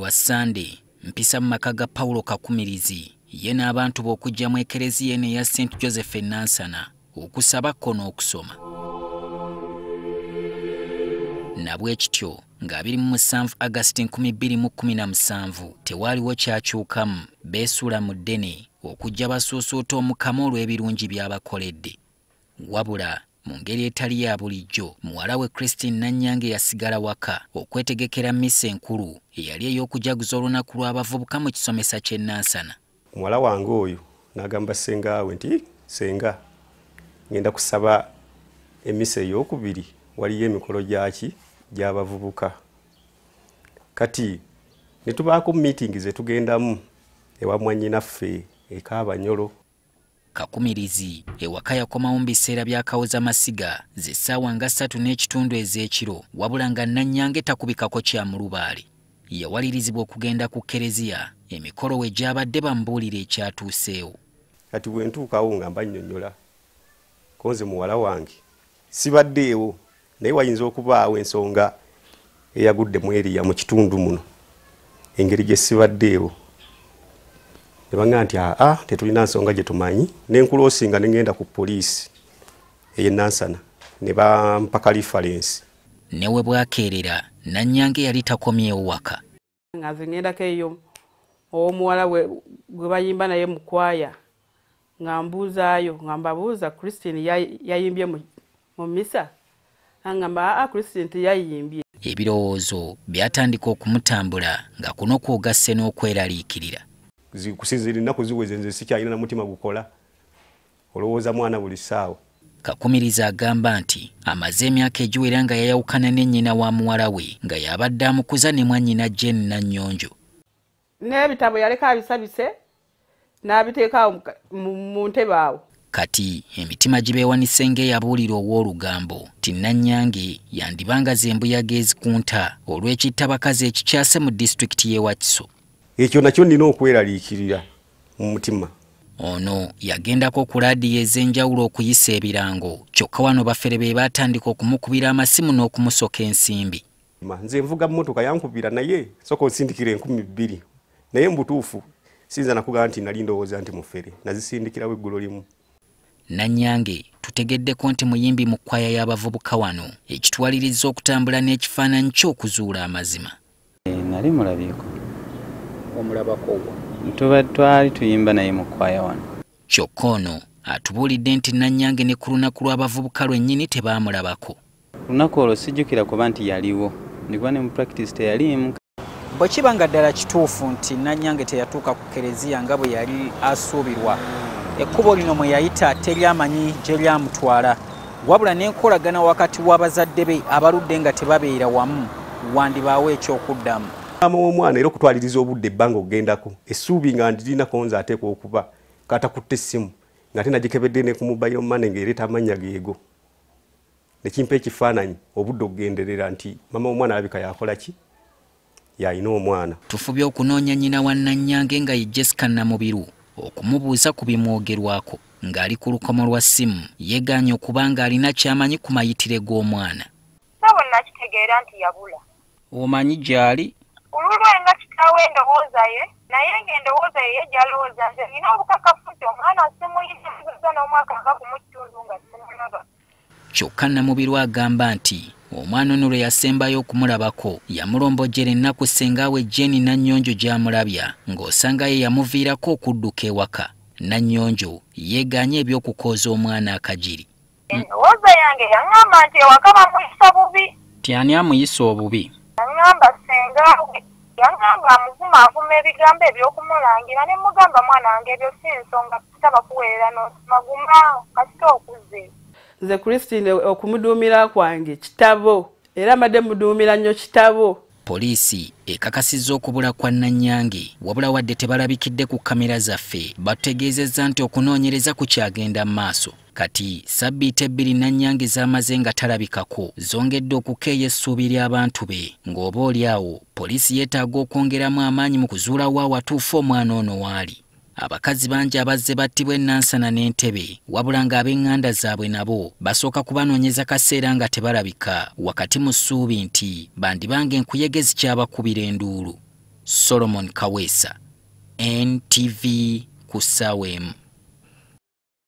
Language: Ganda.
lwa Sunday mpisa mu maka ga Paulo Kakumirizi ye n'abantu b'okujja mu ekereziya eno eya St. Joseph e Nansana okusabako n'okusoma. Nabwekityo nga 27 August 2017 tewaaliwo kyakyukamu beesuula mu ddene okujja basuusuuta omukama olw'ebirungi by'abakoledde. Wabula mu ngeri etali ya bulijjo muwala we Christine Nanyange yasigala waka okwetegekera mmisa enkulu eyali ey'okujaguza olunaku lw'abavubuka mu kisomesa ky'e Nansana. Muwala wange oyo n'agamba ssengawe nti senga ngenda kusaba emmisa ey'okubiri waliyo emikolo gy'abavubuka. Kati ne tubaako meeting ze tugendamu ewa mwannyinaffe ek'Abanyolo. Kakumirizi ewaka yakomawo mu biseera bya kawoza masiga ze ssaawa nga 3:30 ez'ekiro wabula nga Nanyange takubikako kya mulubaale. Yawalirizibwa okugenda ku kereziya emikolo we gy'abadde bamubuulira ekyatuuseewo. Kati bwe ntuukawo nga mbannyonnyola konze muwala wange sibaddeewo naye wayinza okubaawo ensonga eyagudde mu eriya mu kitundu muno engeri gye sibaddeewo. Ne banga nti tetulina nsonga gye tumanyi n'enkuloosinga ne ngenda ku poliisi ey'e Nansana ne bampaka reference. Ne we bwakeerera Nanyange yali takomyewo waka. Nga nze ngendako eyo omuwala gwe bayimba naye mu kwaya nga mbuuzaayo nga mbabuuza Christine yayimbye mu misa ngamba Christine teyayimbye. Ebirowoozo byatandika okumutambula nga kuno kwogasse n'okweraliikirira. Kusinziira ennaku ziweze nze sikyalina na mutima gukola olowooza mwana buli ssaawa. Kakumiriza agamba nti amaze emyaka egiwera nga yayawukana ne nnyina wa muwala we nga yabadde amukuza ne mwannyina Jane Nanyonjo. N'ebitabo yaleka abisabise n'abiteeka mu ntebe awo. Kati emitima gibeewanise ng'eyabuulira ow'olugambo ti Nanyange yandibanga zembuyaga ezikunta olw'ekittabakazi ekikyase mu disitulikiti y'e Wakiso. Ekyo nakyo nina okweraliikirira mu mutima. Ono yagendako ku laadiyo ez'enjawulo okuyisa ebirango kyokka wano bafere be baatandika okumukubira amasimu n'okumusoka ensimbi. Nze nvuga mmotoka yankubira naye soka osindikira 2000 naye mbutuufu sinza nakugamba nti nali ndowooza nti mufere nazisindikirawo eggulo limu. Nanyange tutegeddeko nti muyimbi mu kwaya y'abavubuka wano ekitwaliriza okutambula n'ekifaananyi ky'okuzuula amazima. Nali mulabyeko. Omulabako twali tuyimba naye mu kwaya wano. Kyokka ono atubuulidde nti Nanyange ne ku lunaku lw'abavubuka lwennyini tebaamulabako. Lunaku olwo sijjukira kuba nti yaliwo ndikuba ne mu practice teyaliimu. Bwe kiba nga ddala kituufu nti Nanyange teyatuuka ku kereziya nga bwe yali asuubirwa, ekkubo lino mwe yayita teryamanyi gye lyamutwala, wabula n'enkolagana wakati w'abazadde be abaludde nga tebabeera wamu wandibaawo ekyokuddamu. Omwana era okutwaliriza obudde ebbanga ogendako essuubi nga ndirina konza ateekwa okuba katakutte essimu nga tenagikebedde ne ku mobile money ng'ereeta amannya geego nekimpa ekifaananyi obudde okugenderera nti mama omwana alabika yakola ki yalina omwana. Tufubye okunoonya nnyina wa Nanyange nga ye Jessica Namubiru okumubuuza ku bimwogerwako ng'ali ku lukomo lwa ssimu yeegaanye okuba ng'alina ky'amanyi ku mayitire g'omwana. Sabo nakitegeera nti yabula. Omanyi gy'ali? Olulwenga kitaawe endowooza ye naye ng'endowooza ye gy'alowooza nze nina obukakafu nti omwana simuyinza n'omwaka nga ku mukitundu nga simulaba. Kyokka Namubiru agamba nti omwana ono lwe yasembayo okumulabako yamulombojjera ennaku ssengaawe Jane Nanyonjo gy'amulabya ng'osanga ye yamuviirako okudduka ewaka. Nanyonjo yeegaanye eby'okukooza omwana akajiri. Endowooza yange yaŋŋamba nti ewaka bamuyisa bubi. Tyani amuyisa obubi? Yaŋŋamba ssengaawe yaŋŋamba amuvuma avuma ebigambo eby'okumulangira ne mugamba mwana wange ebyo si nsonga kitaba kuweerera n'osimaguma kasita okuze. Nze Christine okumuduumira kwange kitabo era mbadde muduumira nnyo kitabo. Poliisi ekakasizza okubula kwa Nanyange wabula wadde tebalabikidde ku kamera zaffe batutegeezezza nti okunoonyereza kukyagenda mu maaso. Kati sabbiiti 2 Nanyange z'amaze nga talabikako zongedde okukeeya essuubi ly'abantu be ng'oba oli awo poliisi yeetaaga okwongeramu amaanyi mu kuzuulawo awatuufu omwana ono waali. Abakazi bangi abazze battibwa e Nansana n'Entebbe wabula ng'ab'eŋŋanda zaabwe nabo basooka kubanoonyeza kaseera nga tebalabika wakati mu ssuubi nti bandibange enkuyege zikyabakubira enduulu. Solomon Kaweesa, NTV ku ssaawa emu.